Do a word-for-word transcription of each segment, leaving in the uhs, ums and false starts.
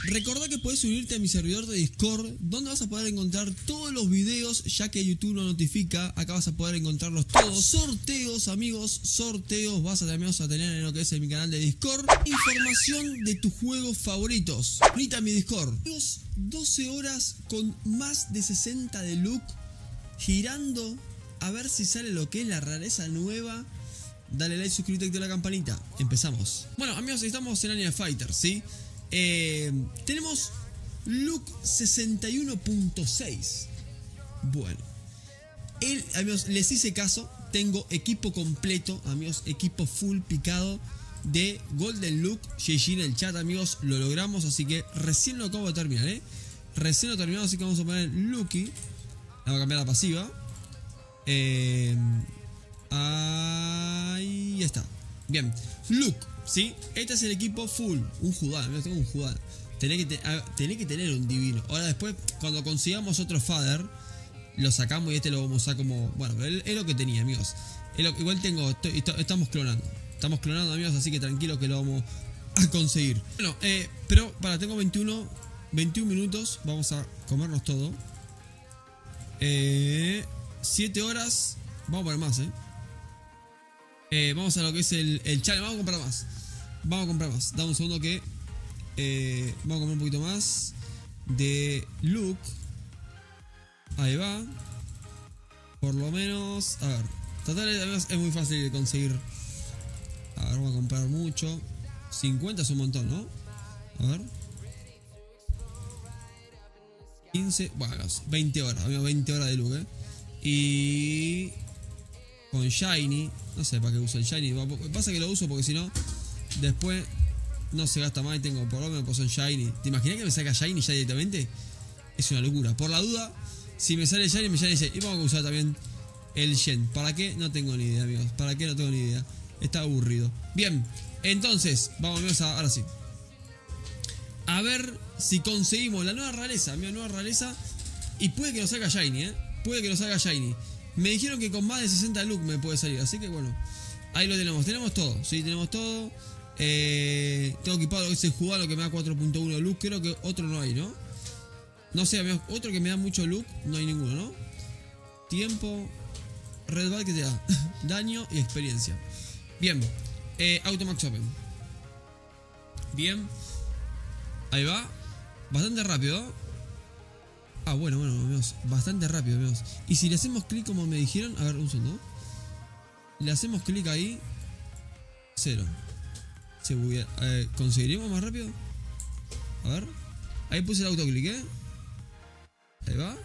Recordá que podés unirte a mi servidor de Discord, donde vas a poder encontrar todos los videos, ya que YouTube no notifica. Acá vas a poder encontrarlos todos. Sorteos, amigos, sorteos. Vas a también vas a tener en lo que es en mi canal de Discord información de tus juegos favoritos. Unite a mi Discord. Amigos, doce horas con más de sesenta de loot, girando a ver si sale lo que es la rareza nueva. Dale like, suscríbete y activa la campanita. Empezamos. Bueno, amigos, estamos en Anime Fighter, ¿sí? Eh, tenemos look sesenta y uno punto seis. Bueno, el, amigos, les hice caso. Tengo equipo completo, amigos, equipo full picado de Golden Look. G G en el chat, amigos, lo logramos. Así que recién lo acabo de terminar, ¿eh? Recién lo terminamos, así que vamos a poner Lucky. Vamos a cambiar la pasiva. Eh, ahí está. Bien, Look, ¿sí? Este es el equipo full. Un Judá, yo tengo un Judá. Tenés que, te, tenés que tener un divino. Ahora después, cuando consigamos otro Father, lo sacamos y este lo vamos a usar como... Bueno, es, es lo que tenía, amigos. Es lo, igual tengo... Estoy, estamos clonando. Estamos clonando, amigos, así que tranquilo que lo vamos a conseguir. Bueno, eh, pero para, tengo veintiuno, veintiún minutos. Vamos a comernos todo. Eh, siete horas. Vamos a poner más, eh. Eh, vamos a lo que es el, el challenge. Vamos a comprar más. Vamos a comprar más. Dame un segundo que eh, vamos a comprar un poquito más de look. Ahí va. Por lo menos. A ver. Total, es muy fácil de conseguir. A ver, vamos a comprar mucho. cincuenta es un montón, ¿no? A ver. quince. Bueno, veinte horas. veinte horas de look, ¿eh? Y... con Shiny. No sé para qué uso el Shiny. Pasa que lo uso porque si no, después no se gasta más y tengo por lo menos pues en Shiny. ¿Te imaginas que me saca Shiny ya directamente? Es una locura. Por la duda, si me sale Shiny, me sale Shiny. Y vamos a usar también el Gen. ¿Para qué? No tengo ni idea, amigos. ¿Para qué? No tengo ni idea. Está aburrido. Bien, entonces, vamos a, ahora sí. A ver si conseguimos la nueva rareza. Mi nueva rareza. Y puede que nos salga Shiny, ¿eh? Puede que nos salga Shiny. Me dijeron que con más de sesenta look me puede salir. Así que bueno, ahí lo tenemos. Tenemos todo, sí, tenemos todo. eh, Tengo equipado ese jugador que me da cuatro punto uno de look. Creo que otro no hay, ¿no? No sé, amigos, otro que me da mucho look. No hay ninguno, ¿no? Tiempo. Red Ball que te da daño y experiencia. Bien, eh, Automax Open. Bien. Ahí va. Bastante rápido, ¿no? Ah, bueno, bueno, amigos, bastante rápido, amigos. Y si le hacemos clic como me dijeron, a ver, un segundo. Le hacemos clic ahí. Cero. Se buguea. Eh, ¿Conseguiremos más rápido? A ver. Ahí puse el autoclic, ¿eh? Ahí va.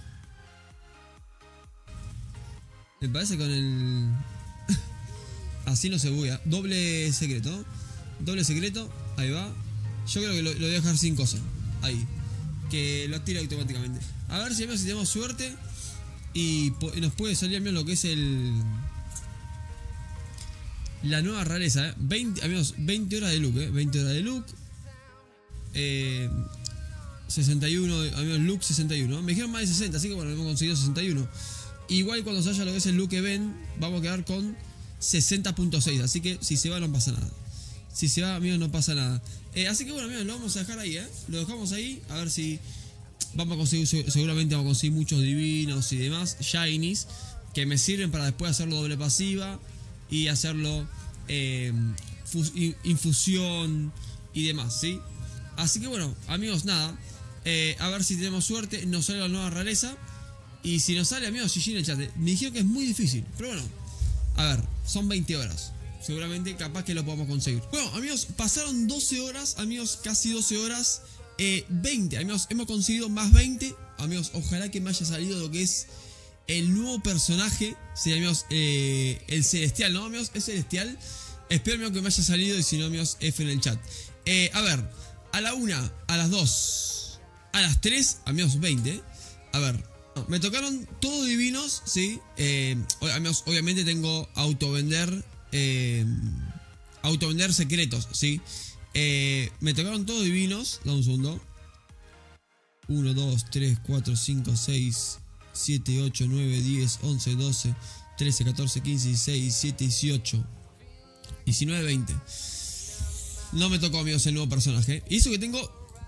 Me parece con el... Así no se buguea. Doble secreto. Doble secreto. Ahí va. Yo creo que lo, lo voy a dejar sin cosa. Ahí. Que lo tira automáticamente. A ver si, amigos, si tenemos suerte y, y nos puede salir, amigos, lo que es el... La nueva rareza, ¿eh? veinte, amigos, veinte horas de look, ¿eh? veinte horas de look. Eh, sesenta y uno, amigos, look sesenta y uno. Me dijeron más de sesenta, así que bueno, hemos conseguido sesenta y uno. Igual cuando se haya lo que es el look event, vamos a quedar con sesenta punto seis. Así que si se va no pasa nada. Si se va, amigos, no pasa nada. Eh, así que bueno, amigos, lo vamos a dejar ahí, ¿eh? Lo dejamos ahí, a ver si vamos a conseguir, seguramente vamos a conseguir muchos divinos y demás, shinies, que me sirven para después hacerlo doble pasiva y hacerlo eh, infusión y demás, ¿sí? Así que bueno, amigos, nada, eh, a ver si tenemos suerte, nos sale la nueva rareza. Y si nos sale, amigos, G G en el chat. Me dijeron que es muy difícil, pero bueno, a ver, son veinte horas. Seguramente capaz que lo podamos conseguir. Bueno, amigos, pasaron doce horas, amigos, casi doce horas. eh, veinte, amigos, hemos conseguido más veinte. Amigos, ojalá que me haya salido lo que es el nuevo personaje. Sí, amigos, eh, el Celestial, ¿no, amigos? Es Celestial. Espero, amigos, que me haya salido. Y si no, amigos, F en el chat. eh, A ver, a la una, a las dos, a las tres, amigos, veinte. A ver, me tocaron todos divinos, ¿sí? Eh, amigos, obviamente tengo autovender. Eh, autovender secretos, ¿sí? Eh, me tocaron todos divinos. Dame un segundo. uno, dos, tres, cuatro, cinco, seis, siete, ocho, nueve, diez, once, doce, trece, catorce, quince, dieciséis, diecisiete, dieciocho, diecinueve, veinte. No me tocó, amigos, el nuevo personaje. Y eso que tengo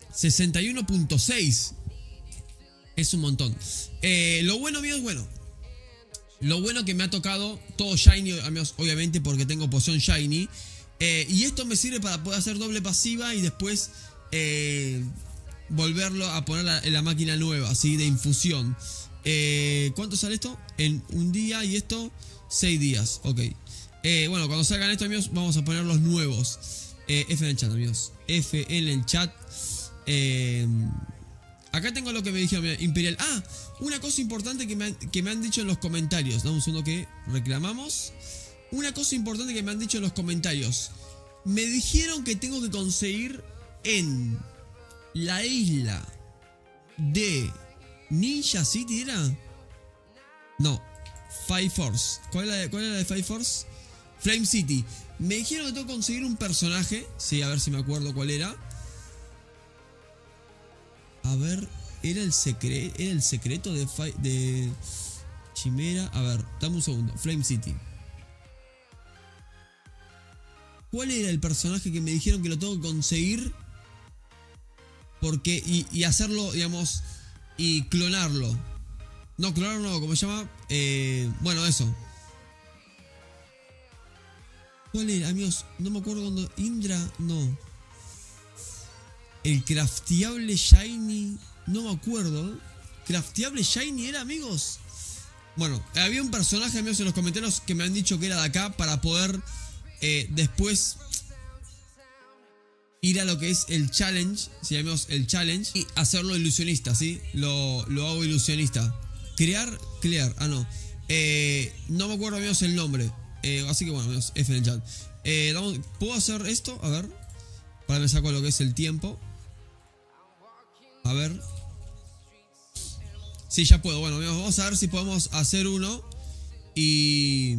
sesenta y uno punto seis. Es un montón. Eh, lo bueno, amigos, bueno. Lo bueno que me ha tocado todo Shiny, amigos, obviamente porque tengo poción Shiny. Eh, y esto me sirve para poder hacer doble pasiva y después eh, volverlo a poner la, en la máquina nueva, ¿sí? De infusión. Eh, ¿Cuánto sale esto? En un día y esto, seis días. Ok. Eh, bueno, cuando salgan esto, amigos, vamos a poner los nuevos. Eh, F en el chat, amigos. F en el chat. Eh, acá tengo lo que me dijeron, mira, Imperial. Ah, una cosa importante que me, han, que me han dicho en los comentarios. Dame un segundo que reclamamos. Una cosa importante que me han dicho en los comentarios. Me dijeron que tengo que conseguir en la isla de Ninja City, ¿era? No, Fire Force. ¿Cuál era, la, ¿Cuál era la de Fire Force? Flame City. Me dijeron que tengo que conseguir un personaje. Sí, a ver si me acuerdo cuál era. A ver, era el, secre era el secreto de, de Chimera. A ver, dame un segundo. Flame City. ¿Cuál era el personaje que me dijeron que lo tengo que conseguir? Porque, y, y hacerlo, digamos, y clonarlo. No, clonarlo no, ¿cómo se llama? Eh, bueno, eso. ¿Cuál era, amigos? No me acuerdo cuando... Indra, no. El crafteable Shiny, no me acuerdo. ¿Crafteable Shiny era, amigos? Bueno, había un personaje, amigos, en los comentarios que me han dicho que era de acá para poder eh, después ir a lo que es el challenge, si llamamos el challenge, y hacerlo ilusionista, ¿sí? Lo, lo hago ilusionista. Crear, clear, ah no. Eh, no me acuerdo, amigos, el nombre. Eh, así que bueno, amigos, F en el chat. Eh, ¿Puedo hacer esto? A ver. Para me saco lo que es el tiempo. A ver. Sí, ya puedo. Bueno, amigos, vamos a ver si podemos hacer uno. Y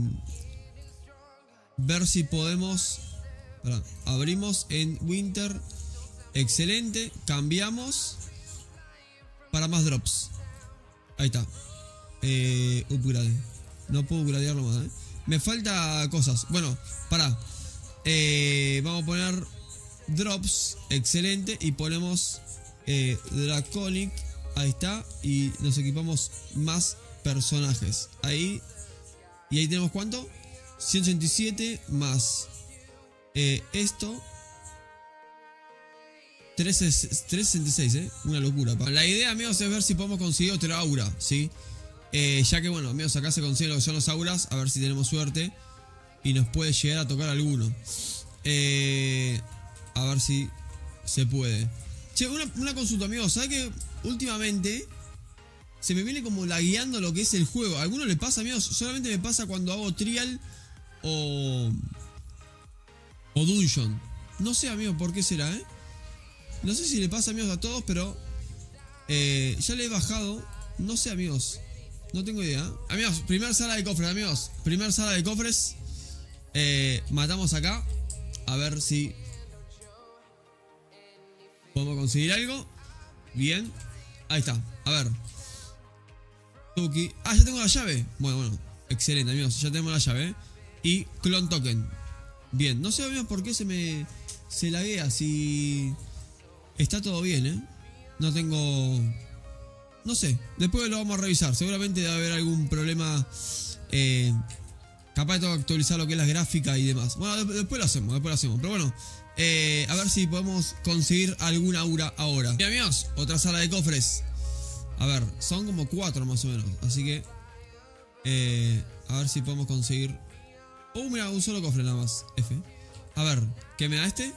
ver si podemos. Pará, abrimos en Winter. Excelente. Cambiamos. Para más drops. Ahí está. Eh, upgrade. No puedo upgradearlo más, ¿eh? Me falta cosas. Bueno, pará. Eh, vamos a poner drops. Excelente. Y ponemos eh, Draconic. Ahí está. Y nos equipamos más personajes. Ahí. Y ahí tenemos ¿cuánto? ciento ochenta y siete más eh, esto. trescientos sesenta y seis, ¿eh? Una locura. La idea, amigos, es ver si podemos conseguir otro aura, ¿sí? Eh, ya que, bueno, amigos, acá se consiguen lo que son los auras. A ver si tenemos suerte y nos puede llegar a tocar alguno. Eh, a ver si se puede. Che, una, una consulta, amigos. ¿Sabes que últimamente se me viene como lagueando lo que es el juego? ¿A alguno le pasa, amigos? Solamente me pasa cuando hago trial o, o dungeon. No sé, amigos, por qué será, ¿eh? No sé si le pasa, amigos, a todos, pero eh, ya le he bajado. No sé, amigos. No tengo idea. Amigos, primer sala de cofres, amigos. Primer sala de cofres. Eh, matamos acá. A ver si podemos conseguir algo. Bien. Ahí está. A ver. Tuki. Ah, ya tengo la llave. Bueno, bueno. Excelente, amigos. Ya tenemos la llave. Y clone token. Bien. No sé, amigos, por qué se me se laguea. Si está todo bien, ¿eh? No tengo... No sé, después lo vamos a revisar. Seguramente debe haber algún problema. eh, Capaz de tengo que actualizar lo que es la gráfica y demás. Bueno, después lo hacemos, después lo hacemos. Pero bueno, eh, a ver si podemos conseguir alguna aura ahora. Bien, amigos, otra sala de cofres. A ver, son como cuatro más o menos. Así que eh, a ver si podemos conseguir. Oh, mira, un solo cofre nada más. F. A ver, ¿qué me da este?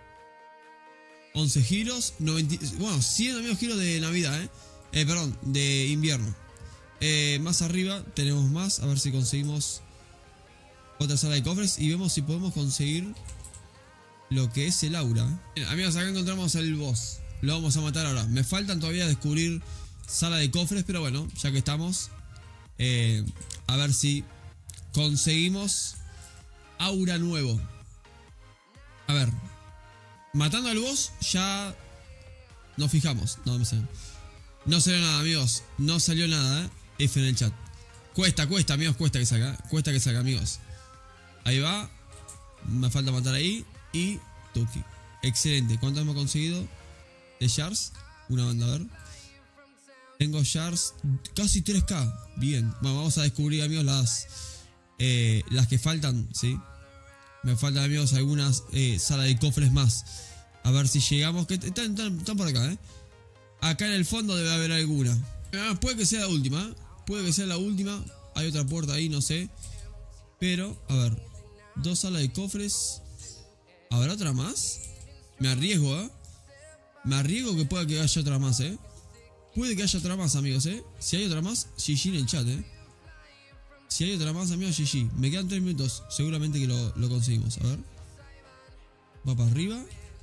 once giros, noventa, bueno, cien, amigos, giros de Navidad, eh. Eh, perdón, de invierno. Eh, más arriba tenemos más. A ver si conseguimos otra sala de cofres. Y vemos si podemos conseguir lo que es el aura. Bien, amigos, acá encontramos el boss. Lo vamos a matar ahora. Me faltan todavía descubrir sala de cofres. Pero bueno, ya que estamos, eh, a ver si conseguimos aura nuevo. A ver, matando al boss ya nos fijamos. No me sé. No salió nada, amigos. No salió nada, ¿eh? F en el chat. Cuesta, cuesta, amigos. Cuesta que salga. Cuesta que salga, amigos. Ahí va. Me falta matar ahí. Y Tuki. Excelente. ¿Cuánto hemos conseguido? de shards. Una banda, a ver. Tengo shards casi tres K. Bien. Bueno, vamos a descubrir, amigos, las eh, las que faltan, ¿sí? Me faltan, amigos, algunas eh, salas de cofres más. A ver si llegamos. Que están, están, están por acá, ¿eh? Acá en el fondo debe haber alguna. Ah, puede que sea la última, ¿eh? Puede que sea la última. Hay otra puerta ahí, no sé. Pero, a ver. Dos salas de cofres. ¿Habrá otra más? Me arriesgo, ¿eh? Me arriesgo que pueda que haya otra más, ¿eh? Puede que haya otra más, amigos, ¿eh? Si hay otra más, G G en el chat, ¿eh? Si hay otra más, amigos, G G. Me quedan tres minutos. Seguramente que lo, lo conseguimos. A ver. Va para arriba.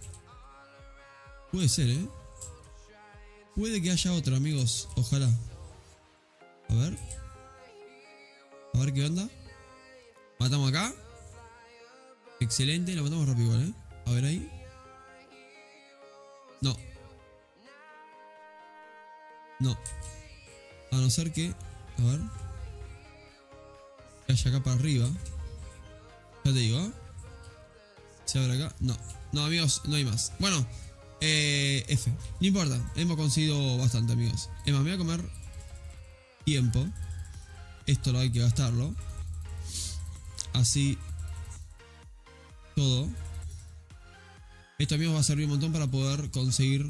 Puede ser, ¿eh? Puede que haya otra, amigos. Ojalá. A ver. A ver qué onda. Matamos acá. Excelente. Lo matamos rápido igual, ¿eh? A ver ahí. No. No. A no ser que... A ver. Que haya acá para arriba. Ya te digo, ¿eh? Se abre acá. No. No, amigos, no hay más. Bueno. Eh, F. No importa. Hemos conseguido bastante, amigos. Es más, me voy a comer tiempo. Esto lo hay que gastarlo. Así. Todo. Esto, amigos, va a servir un montón para poder conseguir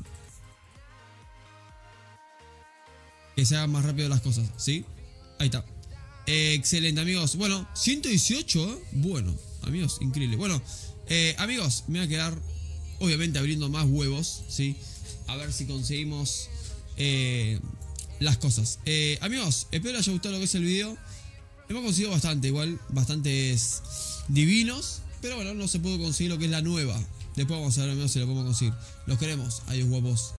que se hagan más rápido las cosas, ¿sí? Ahí está. Eh, excelente, amigos. Bueno, ciento dieciocho, ¿eh? Bueno, amigos, increíble. Bueno, eh, amigos, me voy a quedar, obviamente, abriendo más huevos, ¿sí? A ver si conseguimos eh, las cosas. Eh, amigos, espero les haya gustado lo que es el video. Hemos conseguido bastante, igual, bastantes divinos. Pero bueno, no se pudo conseguir lo que es la nueva. Después vamos a ver, amigos, si lo podemos conseguir. Los queremos. Adiós, guapos.